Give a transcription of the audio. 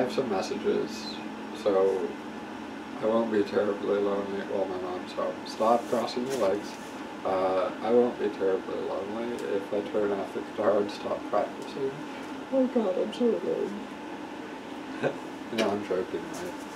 have some messages, so I won't be terribly lonely. Well, my mom's home. Stop crossing your legs. I won't be terribly lonely if I turn off the guitar and stop practicing. Oh God, I'm so alone. No, I'm joking, right?